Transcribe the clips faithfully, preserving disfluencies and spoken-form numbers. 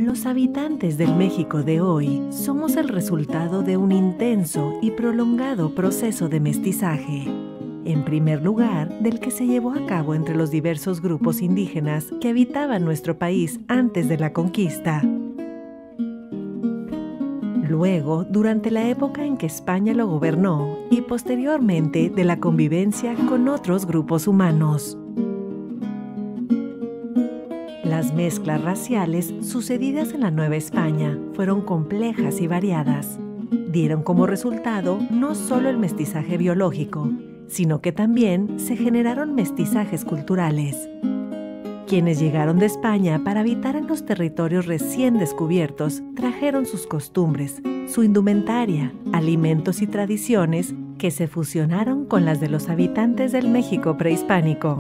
Los habitantes del México de hoy somos el resultado de un intenso y prolongado proceso de mestizaje. En primer lugar, del que se llevó a cabo entre los diversos grupos indígenas que habitaban nuestro país antes de la conquista. Luego, durante la época en que España lo gobernó y posteriormente de la convivencia con otros grupos humanos. Las mezclas raciales sucedidas en la Nueva España fueron complejas y variadas. Dieron como resultado no solo el mestizaje biológico, sino que también se generaron mestizajes culturales. Quienes llegaron de España para habitar en los territorios recién descubiertos trajeron sus costumbres, su indumentaria, alimentos y tradiciones que se fusionaron con las de los habitantes del México prehispánico.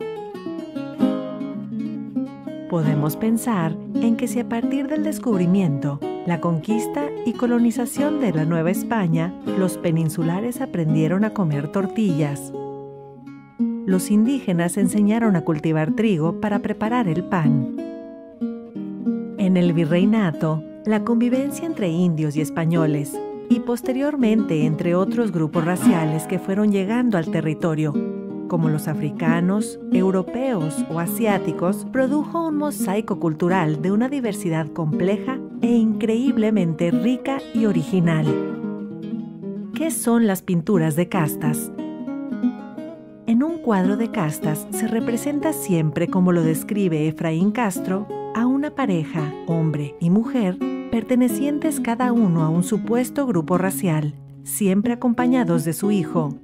Podemos pensar en que si a partir del descubrimiento, la conquista y colonización de la Nueva España, los peninsulares aprendieron a comer tortillas. Los indígenas enseñaron a cultivar trigo para preparar el pan. En el virreinato, la convivencia entre indios y españoles, y posteriormente entre otros grupos raciales que fueron llegando al territorio, como los africanos, europeos o asiáticos, produjo un mosaico cultural de una diversidad compleja e increíblemente rica y original. ¿Qué son las pinturas de castas? En un cuadro de castas se representa siempre, como lo describe Efraín Castro, a una pareja, hombre y mujer, pertenecientes cada uno a un supuesto grupo racial, siempre acompañados de su hijo.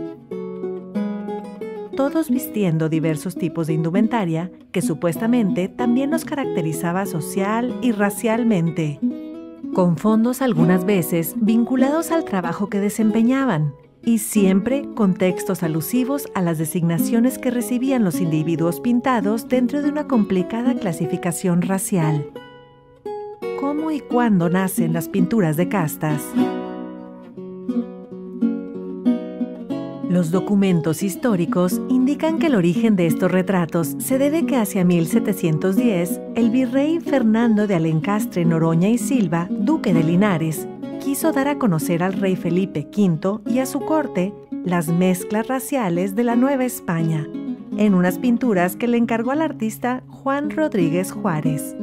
Todos vistiendo diversos tipos de indumentaria que supuestamente también los caracterizaba social y racialmente, con fondos algunas veces vinculados al trabajo que desempeñaban, y siempre con textos alusivos a las designaciones que recibían los individuos pintados dentro de una complicada clasificación racial. ¿Cómo y cuándo nacen las pinturas de castas? Los documentos históricos indican que el origen de estos retratos se debe que hacia mil setecientos diez, el virrey Fernando de Alencastre, Noroña y Silva, duque de Linares, quiso dar a conocer al rey Felipe quinto y a su corte las mezclas raciales de la Nueva España, en unas pinturas que le encargó al artista Juan Rodríguez Juárez.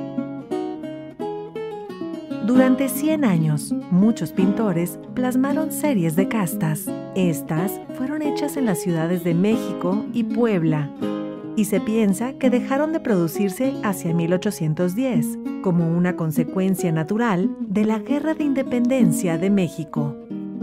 Durante cien años, muchos pintores plasmaron series de castas. Estas fueron hechas en las ciudades de México y Puebla, y se piensa que dejaron de producirse hacia mil ochocientos diez, como una consecuencia natural de la Guerra de Independencia de México.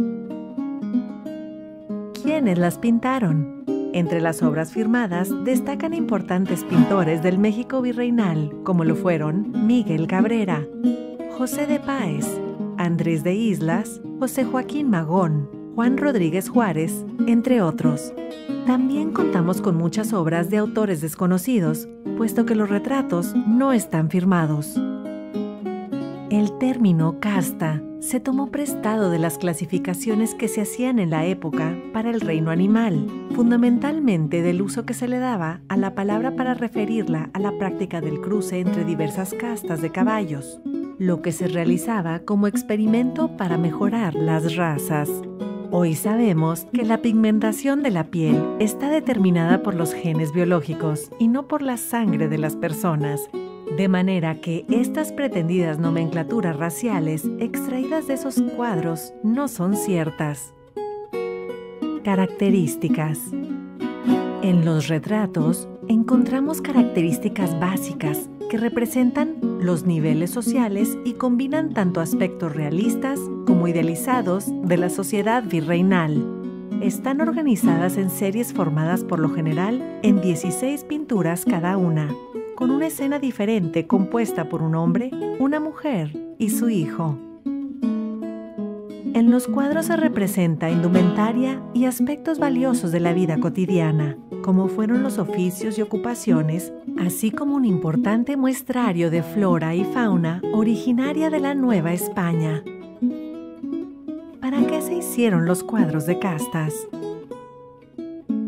¿Quiénes las pintaron? Entre las obras firmadas destacan importantes pintores del México virreinal, como lo fueron Miguel Cabrera, José de Páez, Andrés de Islas, José Joaquín Magón, Juan Rodríguez Juárez, entre otros. También contamos con muchas obras de autores desconocidos, puesto que los retratos no están firmados. El término casta se tomó prestado de las clasificaciones que se hacían en la época para el reino animal, fundamentalmente del uso que se le daba a la palabra para referirla a la práctica del cruce entre diversas castas de caballos, lo que se realizaba como experimento para mejorar las razas. Hoy sabemos que la pigmentación de la piel está determinada por los genes biológicos y no por la sangre de las personas, de manera que estas pretendidas nomenclaturas raciales extraídas de esos cuadros no son ciertas. Características. En los retratos encontramos características básicas que representan los niveles sociales y combinan tanto aspectos realistas como idealizados de la sociedad virreinal. Están organizadas en series formadas por lo general en dieciséis pinturas cada una, con una escena diferente compuesta por un hombre, una mujer y su hijo. En los cuadros se representa indumentaria y aspectos valiosos de la vida cotidiana, como fueron los oficios y ocupaciones, así como un importante muestrario de flora y fauna originaria de la Nueva España. ¿Para qué se hicieron los cuadros de castas?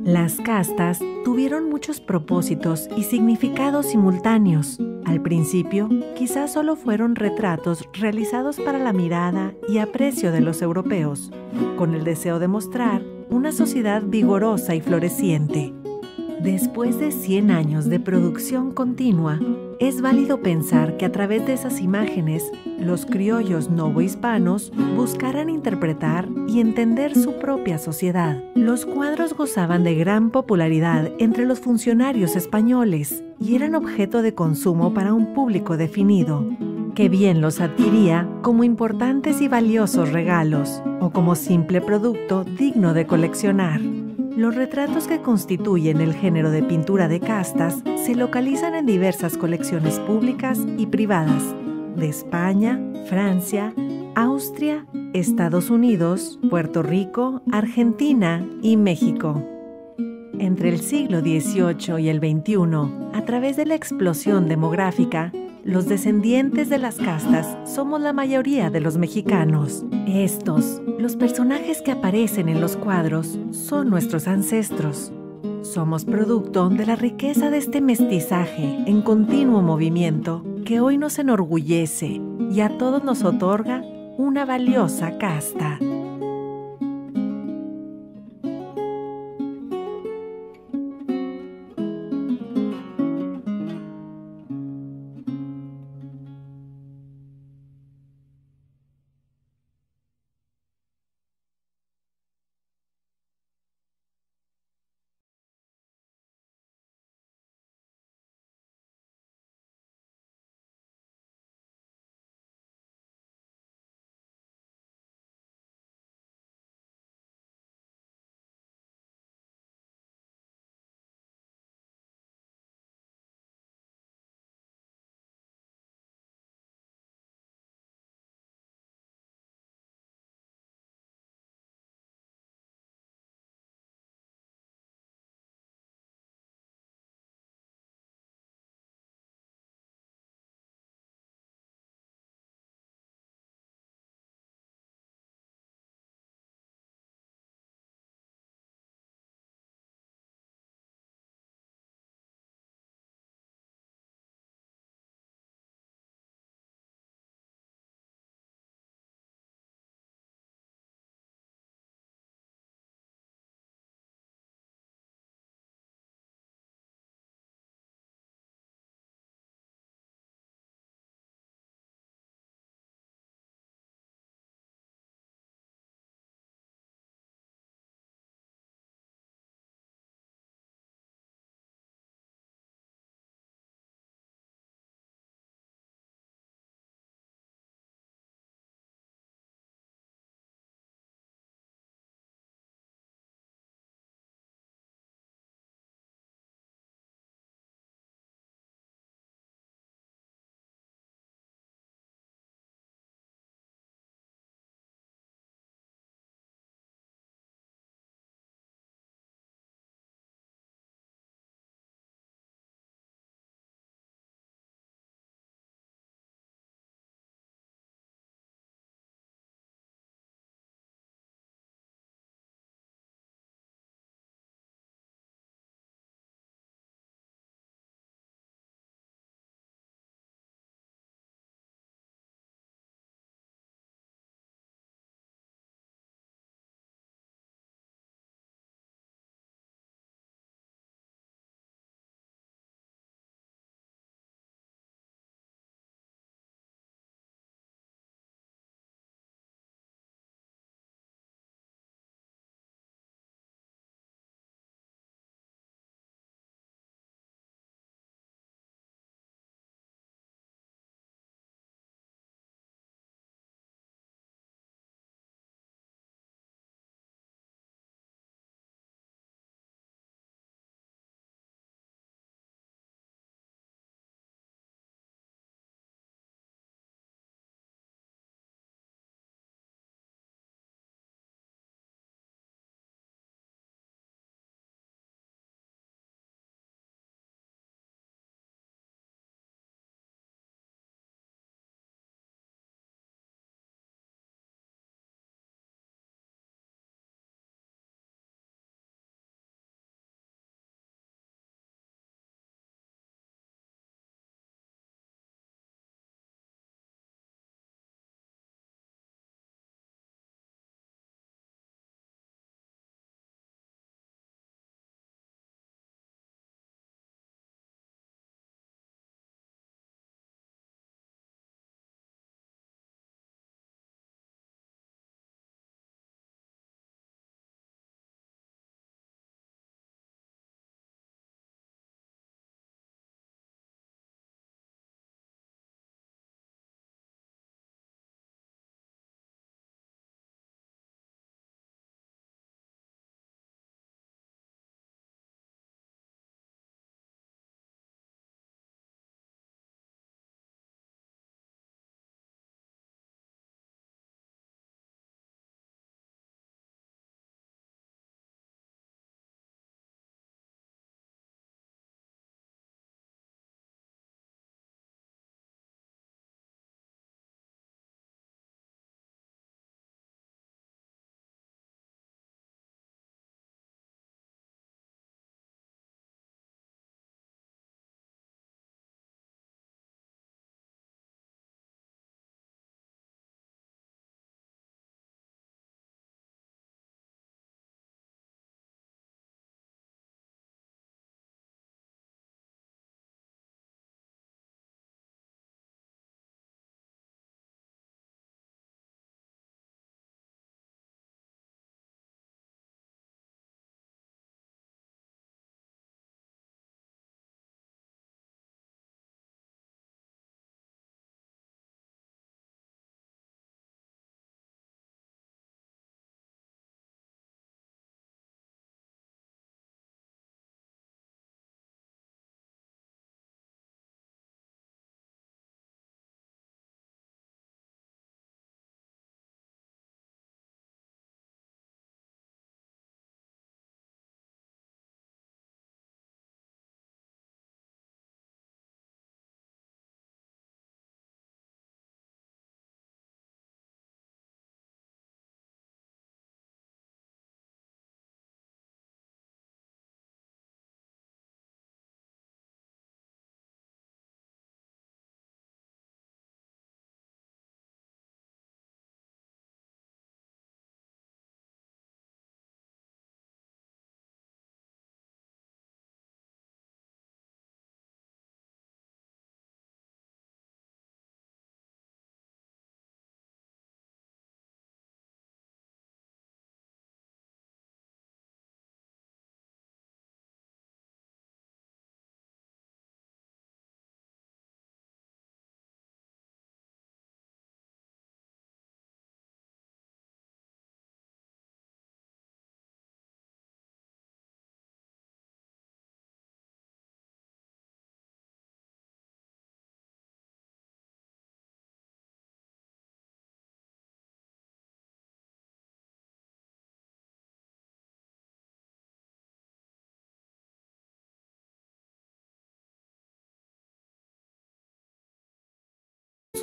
Las castas tuvieron muchos propósitos y significados simultáneos. Al principio, quizás solo fueron retratos realizados para la mirada y aprecio de los europeos, con el deseo de mostrar una sociedad vigorosa y floreciente. Después de cien años de producción continua, es válido pensar que a través de esas imágenes, los criollos novohispanos buscaran interpretar y entender su propia sociedad. Los cuadros gozaban de gran popularidad entre los funcionarios españoles y eran objeto de consumo para un público definido, que bien los adquiría como importantes y valiosos regalos o como simple producto digno de coleccionar. Los retratos que constituyen el género de pintura de castas se localizan en diversas colecciones públicas y privadas de España, Francia, Austria, Estados Unidos, Puerto Rico, Argentina y México. Entre el siglo dieciocho y el veintiuno, a través de la explosión demográfica, los descendientes de las castas somos la mayoría de los mexicanos. Estos, los personajes que aparecen en los cuadros, son nuestros ancestros. Somos producto de la riqueza de este mestizaje en continuo movimiento que hoy nos enorgullece y a todos nos otorga una valiosa casta.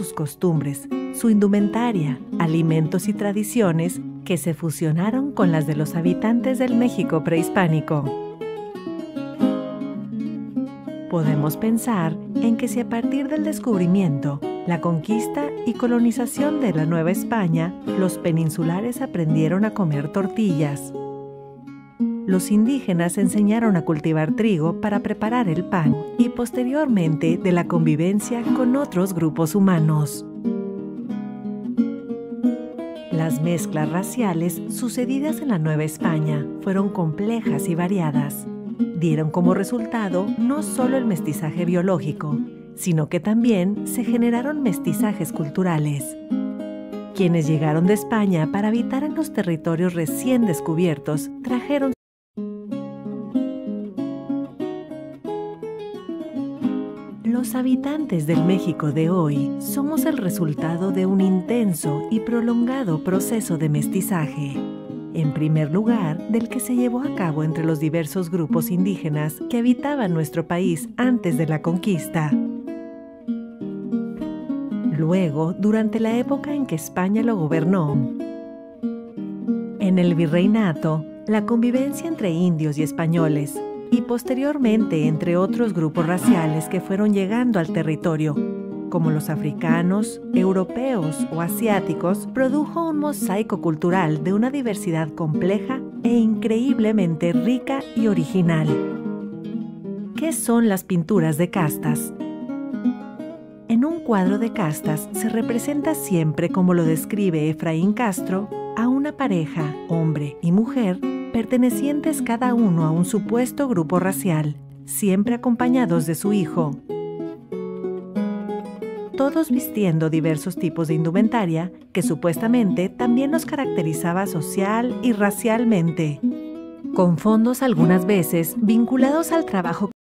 sus costumbres, su indumentaria, alimentos y tradiciones que se fusionaron con las de los habitantes del México prehispánico. Podemos pensar en que si a partir del descubrimiento, la conquista y colonización de la Nueva España, los peninsulares aprendieron a comer tortillas, los indígenas enseñaron a cultivar trigo para preparar el pan y posteriormente de la convivencia con otros grupos humanos. Las mezclas raciales sucedidas en la Nueva España fueron complejas y variadas. Dieron como resultado no solo el mestizaje biológico, sino que también se generaron mestizajes culturales. Quienes llegaron de España para habitar en los territorios recién descubiertos trajeron Los habitantes del México de hoy somos el resultado de un intenso y prolongado proceso de mestizaje. En primer lugar, del que se llevó a cabo entre los diversos grupos indígenas que habitaban nuestro país antes de la conquista. Luego, durante la época en que España lo gobernó. En el virreinato, la convivencia entre indios y españoles, y posteriormente entre otros grupos raciales que fueron llegando al territorio, como los africanos, europeos o asiáticos, produjo un mosaico cultural de una diversidad compleja e increíblemente rica y original. ¿Qué son las pinturas de castas? En un cuadro de castas se representa siempre, como lo describe Efraín Castro, a una pareja, hombre y mujer, pertenecientes cada uno a un supuesto grupo racial, siempre acompañados de su hijo. Todos vistiendo diversos tipos de indumentaria que supuestamente también los caracterizaba social y racialmente, con fondos algunas veces vinculados al trabajo